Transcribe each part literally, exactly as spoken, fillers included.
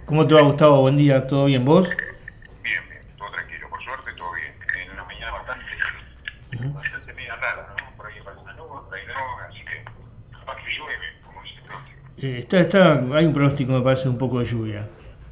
¿Cómo te va, Gustavo? Buen día, ¿todo bien vos? Bien, bien, todo tranquilo, por suerte todo bien. En una mañana bastante, Ujú. bastante media rara, ¿no? Por ahí aparece una nube, por ahí no, así que capaz que llueve, como dice el pronóstico. Eh, está, está, hay un pronóstico, me parece, un poco de lluvia.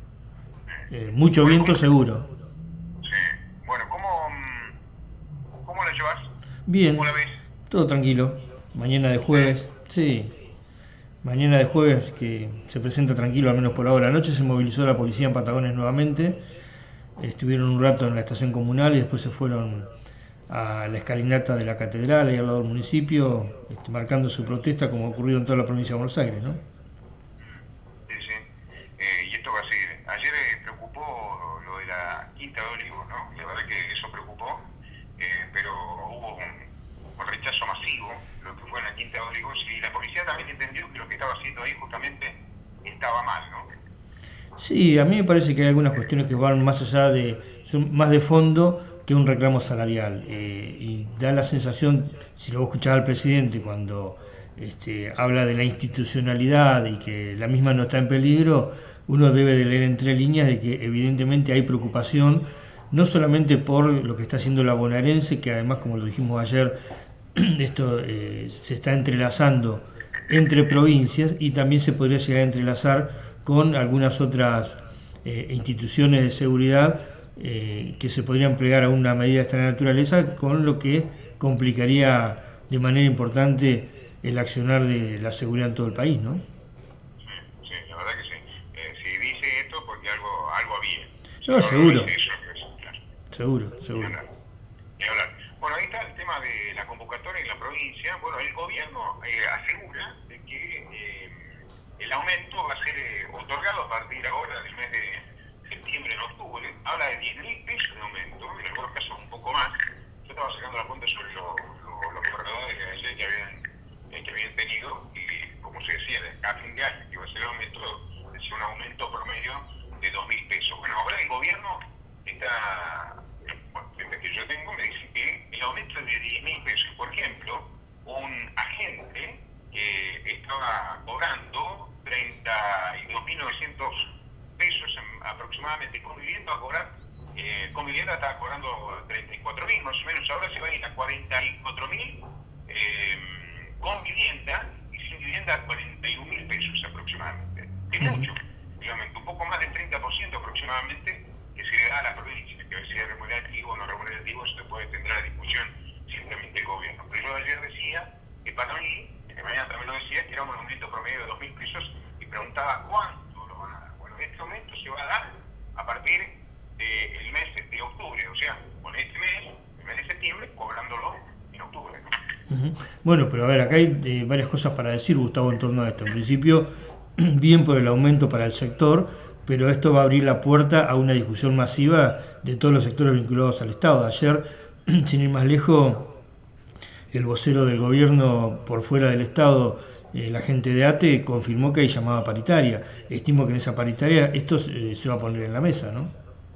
Eh, Eh, mucho Bueno, viento ¿cómo? seguro. Sí. Bueno, ¿cómo, mm, cómo la llevas? ¿Cómo Bien, la ves? todo tranquilo. Mañana de ¿Sí? jueves, sí. Mañana de jueves que se presenta tranquilo, al menos por ahora. Anoche se movilizó la policía en Patagones nuevamente. Estuvieron un rato en la estación comunal y después se fueron a la escalinata de la catedral, ahí al lado del municipio, este, marcando su protesta como ha ocurrido en toda la provincia de Buenos Aires, ¿no? Mm, sí, sí. Eh, y esto va a seguir. Ayer eh, preocupó lo de la Quinta de Olivos, ¿no? La verdad que eso preocupó, eh, pero hubo un, un rechazo masivo, lo que fue en la Quinta de Olivos, y la policía también entendió que lo que estaba haciendo ahí justamente estaba mal, ¿no? Sí, a mí me parece que hay algunas cuestiones que van más allá de, son más de fondo que un reclamo salarial. Eh, y da la sensación, si lo escuchaba al presidente cuando este, habla de la institucionalidad y que la misma no está en peligro, uno debe de leer entre líneas de que evidentemente hay preocupación, no solamente por lo que está haciendo la bonaerense, que además, como lo dijimos ayer, esto eh, se está entrelazando entre provincias y también se podría llegar a entrelazar con algunas otras eh, instituciones de seguridad eh, que se podrían plegar a una medida de esta naturaleza, con lo que complicaría de manera importante el accionar de la seguridad en todo el país, ¿no? Sí, sí, la verdad que sí. Eh, si dice esto, porque algo, algo había. Si No, no, no lo seguro, dice eso, pues, claro, seguro, ni seguro. hablar, ni hablar. Bueno, ahí está el tema de la convocatoria en la provincia. Bueno, el gobierno eh, asegura de que eh, el aumento va a ser eh, otorgado a partir ahora del mes de septiembre en octubre. Habla de diez mil pesos de aumento, en algunos casos un poco más. Yo estaba sacando la cuenta sobre lo- lo- los gobernadores de ayer que habían, eh, que habían tenido, y como se decía, a fin de año, que iba a ser el aumento, decía un aumento promedio de dos mil pesos. Bueno, ahora el gobierno está, bueno, desde que yo tengo, me dice que el aumento es de diez mil pesos. Por ejemplo, un agente que estaba cobrando treinta y dos mil novecientos pesos en, aproximadamente con vivienda a cobrar, eh, con vivienda estaba cobrando treinta y cuatro mil más o menos, ahora se va a ir a cuarenta y cuatro mil, eh, con vivienda, y sin vivienda cuarenta y un mil pesos aproximadamente. Es mucho, realmente, un poco más del treinta por ciento aproximadamente que se le da a la provincia, que sea remunerativo o no remunerativo, eso después tendrá la discusión simplemente el gobierno. Pero yo ayer decía que para mí, de mañana también lo decía, que era un aumento promedio de dos mil pesos, y preguntaba cuánto lo van a dar. Bueno, este aumento se va a dar a partir del mes de octubre, o sea, con este mes, el mes de septiembre, cobrándolo en octubre, ¿no? Ujú. Bueno, pero a ver, acá hay eh, varias cosas para decir, Gustavo, en torno a esto. En principio, bien por el aumento para el sector, pero esto va a abrir la puerta a una discusión masiva de todos los sectores vinculados al Estado. Ayer, sin ir más lejos, el vocero del gobierno por fuera del Estado, eh, la gente de ATE, confirmó que hay llamada paritaria. Estimo que en esa paritaria esto eh, se va a poner en la mesa, ¿no?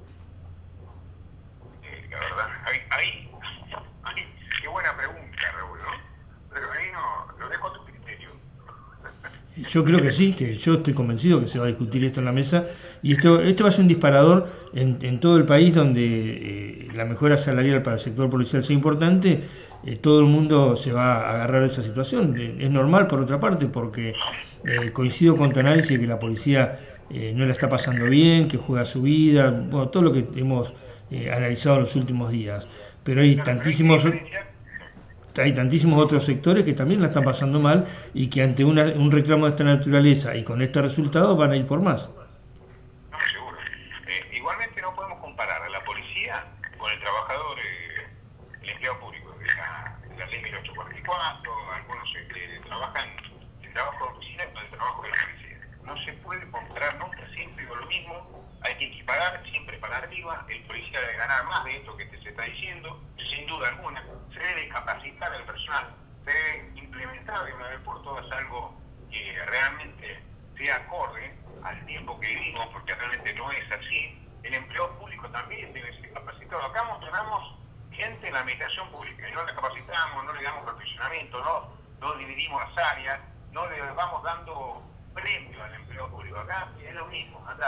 Eh, la verdad, ahí, ahí, ahí, qué buena pregunta, Raúl, ¿no? Pero ahí no, lo dejo a tu criterio. Yo creo que sí, que yo estoy convencido que se va a discutir esto en la mesa y esto, esto va a ser un disparador en, en todo el país donde eh, la mejora salarial para el sector policial sea importante. Eh, todo el mundo se va a agarrar a esa situación. Eh, es normal por otra parte porque eh, coincido con tu análisis de que la policía eh, no la está pasando bien, que juega su vida, bueno, todo lo que hemos eh, analizado en los últimos días. Pero hay Claro, pero hay que tantísimos diferenciar. Sí. hay tantísimos otros sectores que también la están pasando mal y que ante una- un reclamo de esta naturaleza y con este resultado van a ir por más. No, seguro. Eh, igualmente no podemos comparar a la policía con el trabajador, eh, el empleado público, de la, de la ley mil ochocientos cuarenta y cuatro, algunos eh, que trabajan el trabajo de oficina con el trabajo de la policía. No se puede comparar nunca, siempre digo lo mismo, hay que equiparar siempre para arriba, el policía debe ganar más de esto que te se está diciendo, sin duda alguna, se debe capacitar al personal, se debe implementar de una vez por todas algo que realmente sea acorde al tiempo que vivimos, porque realmente no es así. El empleo público también debe ser capacitado. Acá mostramos gente en la administración pública y no la capacitamos, no le damos perfeccionamiento, no, no dividimos las áreas, no le vamos dando premio al empleo público. Acá es lo mismo, andar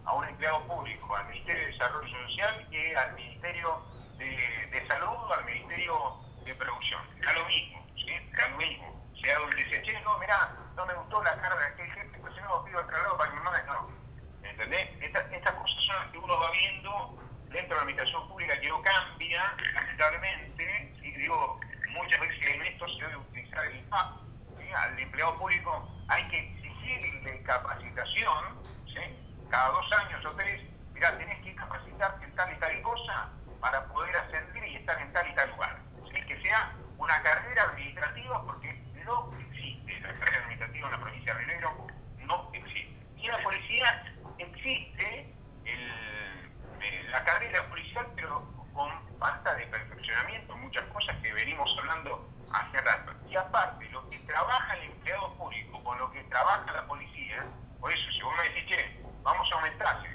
a un empleado público, al Ministerio de Desarrollo Social, que al Ministerio de, de Salud, al Ministerio de Producción. Da lo mismo, ¿sí? Da lo mismo. Sea donde dice, che, no, mirá, no me gustó la cara de aquel jefe, pues si no pido el traslado para que me manden, no. ¿Entendés? Esta, estas cosas son las que uno va viendo dentro de la administración pública, que no cambia, lamentablemente. Y digo, muchas veces en esto se debe utilizar el I P A P, ¿sí? Al empleado público hay que exigirle capacitación, ¿sí? Cada dos años o tres, mirá, tenés que capacitarte en tal y tal cosa para poder ascender y estar en tal y tal lugar. ¿Sí? Que sea una carrera administrativa, porque no existe la carrera administrativa en la provincia de Río Negro, no existe. Y en la policía existe el, eh, la carrera policial, pero con falta de perfeccionamiento, muchas cosas que venimos hablando hace rato. Y aparte, lo que trabaja el empleado público con lo que trabaja la policía, por eso si vos me decís, che, vamos a aumentarle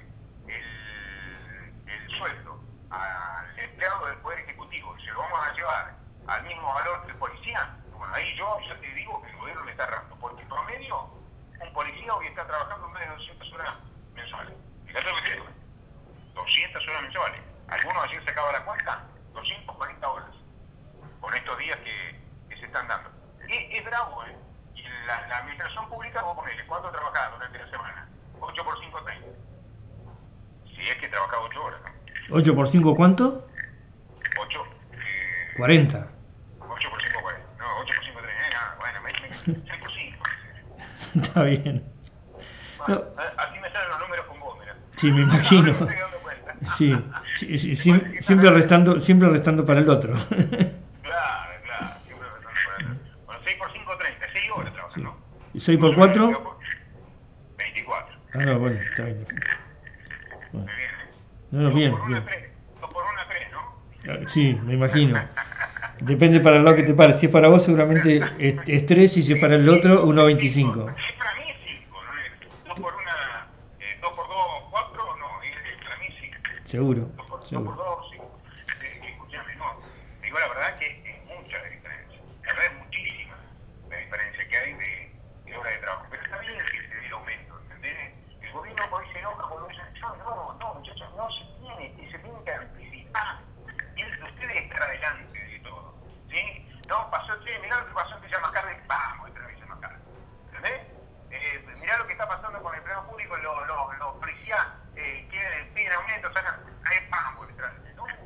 el, el sueldo al empleado del Poder Ejecutivo y se lo vamos a llevar al mismo valor que el policía, bueno, ahí yo ya te digo que el gobierno le está errando, porque promedio un policía hoy está trabajando más de doscientas horas mensuales. Fíjate lo que te digo, doscientas horas mensuales. Algunos ayer sacaba la cuenta, doscientas cuarenta horas, con estos días que, que se están dando. Es, es bravo, ¿eh? Y la, la administración pública, vos ponele, ¿cuánto trabajás durante la semana? ocho por cinco, treinta. Si es que trabajás ocho horas, ¿no? ¿ocho por cinco cuánto? ocho. Eh, cuarenta. ocho por cinco, cuarenta. No, ocho por cinco, treinta. Eh, ah, bueno, me dicen seis por cinco. Está bien. Bueno, no. Así me salen los números con vos, mira. Sí, me imagino. Sí, sí, sí, sí, siempre restando, siempre restando para el otro. Claro, claro, siempre restando para el otro. Bueno, seis por cinco, treinta, seis horas trabajas, sí. ¿No? ¿Y seis por cuatro? veinticuatro. Ah, no, bueno, está bien. Bueno. Me viene. No, no, bien, dos por una, bien. tres. dos por una, tres, ¿no? Sí, me imagino. Depende para el lado que te pare. Si es para vos, seguramente es, es tres, y si es para el otro, uno veinticinco. Es para mí es cinco, ¿no? dos por una, eh, dos por dos, cuatro, no, es para mí cinco. Seguro. dos por, seguro. dos por dos, cinco. Eh, escuchame, no. Digo la verdad que es mucha la diferencia. La verdad es muchísima la diferencia que hay de, de hora de trabajo. Pero está bien que se dé el aumento, ¿entendés? El gobierno por ahí se enoja cuando dice, no, no, no, muchachos, no se tiene, se tiene que anticipar. Tienen que ustedes estar adelante de todo. ¿Sí? No, pasó, che, mirá lo que pasó en Villa Mascardi, vamos, otra vez Villa Mascardi. ¿Entendés? Eh, mirá lo que está pasando con el empleo público, los lo, lo policías eh, quieren, piden aumento, sacan, ahí vamos, detrás. No, no,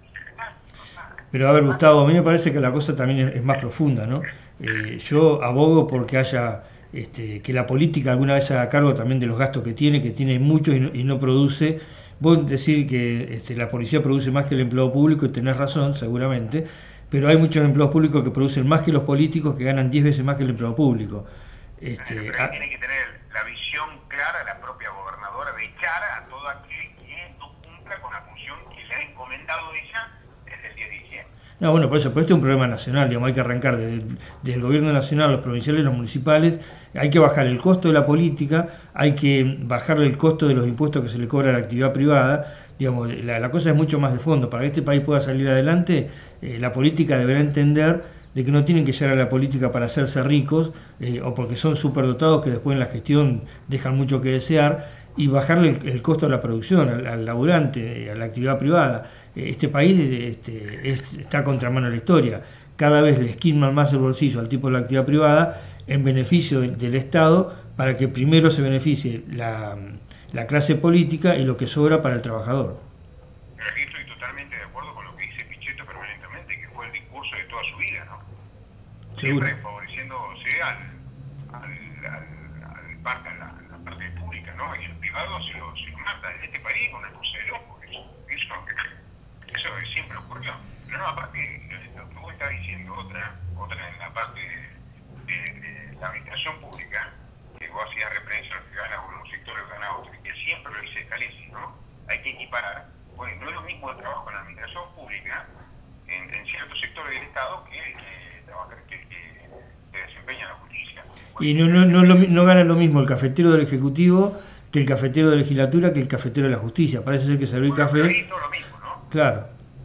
Pero a ver, Gustavo, a mí me parece que la cosa también es, es más profunda, ¿no? Eh, yo abogo porque haya, este, que la política alguna vez se haga cargo también de los gastos que tiene, que tiene muchos y no, y no produce. Vos decís que este, la policía produce más que el empleado público, y tenés razón, seguramente, pero hay muchos empleados públicos que producen más que los políticos, que ganan diez veces más que el empleado público. Este, pero tiene que tener la visión clara la propia gobernadora de echar a todo aquel que no cumpla con la función que le ha encomendado ella desde el diez de diciembre. No, bueno, por eso, pero este es un problema nacional, digamos, hay que arrancar desde, desde el gobierno nacional, los provinciales, los municipales, hay que bajar el costo de la política, hay que bajarle el costo de los impuestos que se le cobra a la actividad privada, digamos, la, la cosa es mucho más de fondo. Para que este país pueda salir adelante, eh, la política deberá entender de que no tienen que llegar a la política para hacerse ricos, eh, o porque son superdotados que después en la gestión dejan mucho que desear, y bajarle el, el costo de la producción al, al laburante, a la actividad privada. Este país este, es, está contra mano de la historia. Cada vez le esquilman más el bolsillo al tipo de la actividad privada en beneficio de, del Estado, para que primero se beneficie la, la clase política y lo que sobra para el trabajador. Pero aquí estoy totalmente de acuerdo con lo que dice Pichetto permanentemente, que fue el discurso de toda su vida, ¿no? Seguro. Siempre favoreciéndose al, al, al, al parte, a la, a la parte pública, ¿no? Y el privado se lo, se lo mata. En este país es una cosa de loco. Eso, eso, eso siempre ocurrió. Pero no, aparte, lo que vos estás diciendo, otra, otra en la parte de, de, de la administración pública, que vos hacías referencia a lo que gana uno, un sector que gana otro, que siempre lo dice Calesi, ¿no? Hay que equiparar. Bueno, no es lo mismo el trabajo en la administración pública en, en ciertos sectores del Estado que el que trabaja, que, que, que desempeña la justicia. Y no, no, no, lo, no gana lo mismo el cafetero del Ejecutivo que el cafetero de legislatura que el cafetero de la justicia. Parece ser que servir bueno, café... Pero ahí todo lo mismo, ¿no? Claro.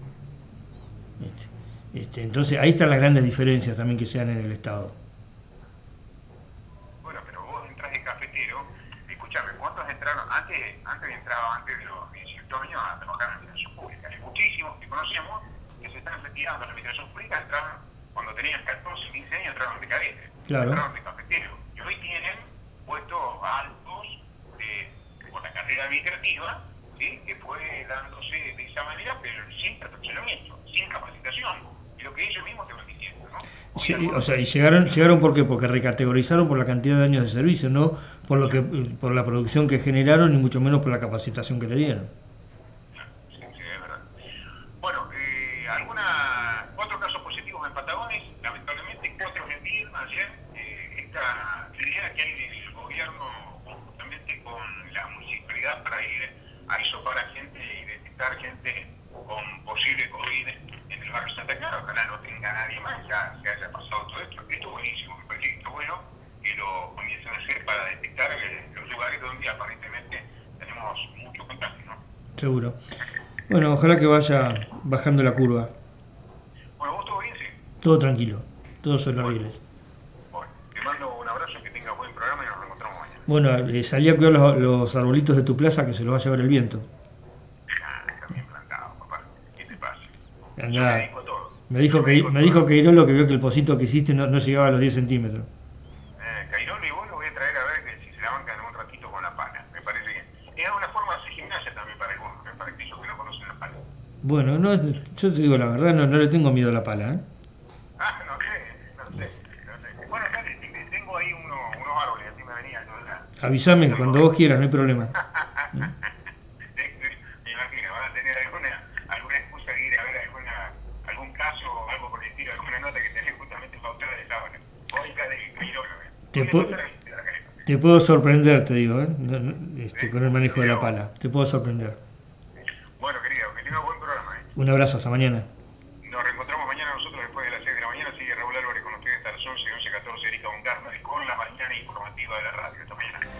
Este, este, entonces ahí están las grandes diferencias también que se dan en el Estado. Bueno, pero vos entras de cafetero, escuchá escuchame, ¿cuántos entraron? Antes, antes entraba, antes de los dieciocho años a trabajar en la administración pública. Hay muchísimos que conocemos que se están retirando de la administración pública, entraron cuando tenían catorce, quince años, entraron de cadete, claro. entraron de cafetero. Y hoy tienen puestos altos de, por la carrera administrativa, ¿sí? Que fue dándose de esa manera, pero sin perfeccionamiento, sin capacitación. Y lo que ellos mismos te van diciendo, ¿no? Sí, o sea, y llegaron, llegaron ¿por qué? Porque recategorizaron por la cantidad de años de servicio, no por lo que, por la producción que generaron, ni mucho menos por la capacitación que le dieron. Sí, sí, es verdad. Bueno, eh, alguna, cuatro casos positivos en Patagones, lamentablemente cuatro argentinos ayer. Eh, esta idea que hay del gobierno conjuntamente con la municipalidad para ir a isopar a gente y detectar gente con posible COVID en el barrio Santa Clara, ojalá no tenga nadie más, ya se haya pasado todo esto. Esto es buenísimo, me parece que está bueno que lo comiencen a hacer para detectar eh, los lugares donde aparentemente tenemos mucho contagio, ¿no? Seguro. Bueno, ojalá que vaya bajando la curva. Bueno, ¿vos todo bien? Sí. Todo tranquilo, todos son horribles. Bueno, te mando un abrazo, que tengas buen programa y nos reencontramos mañana. Bueno, eh, salí a cuidar los, los arbolitos de tu plaza que se los va a llevar el viento. Ah, está bien plantado, papá. ¿Qué te pasa? Andá. Yo me dedico a todo. Me dijo Yo que dedico a me todo. dijo que Irolo que vio que el pocito que hiciste no, no llegaba a los diez centímetros. Eh, Cairolo y vos lo voy a traer a ver que si se la bancan un ratito con la pala. Me parece bien. Es una forma de hacer gimnasia también para algunos, ¿eh? Para aquellos que no conocen la pala. Bueno, no, yo te digo la verdad, no, no le tengo miedo a la pala, ¿eh? Ah, no sé, no sé, no sé. Bueno, dale, tengo ahí uno, unos árboles, así me venía yo de la... Avísame cuando vos quieras, no hay problema. Me imagino, van a tener alguna, alguna excusa de ir a ver alguna, algún caso o algo por el estilo, alguna nota que tenés justamente pautada de sábana. Oiga de Cairolo, ¿eh? Te, pu te puedo sorprender, te digo, ¿eh? No, no, este, con el manejo de la pala. Te puedo sorprender. Bueno, querido, que tenga buen programa, ¿eh? Un abrazo, hasta mañana. Nos reencontramos mañana nosotros después de las seis de la mañana. Sigue Raúl Álvarez con ustedes hasta las once, once catorce, Erika Bongarna con la mañana informativa de la radio. Hasta mañana.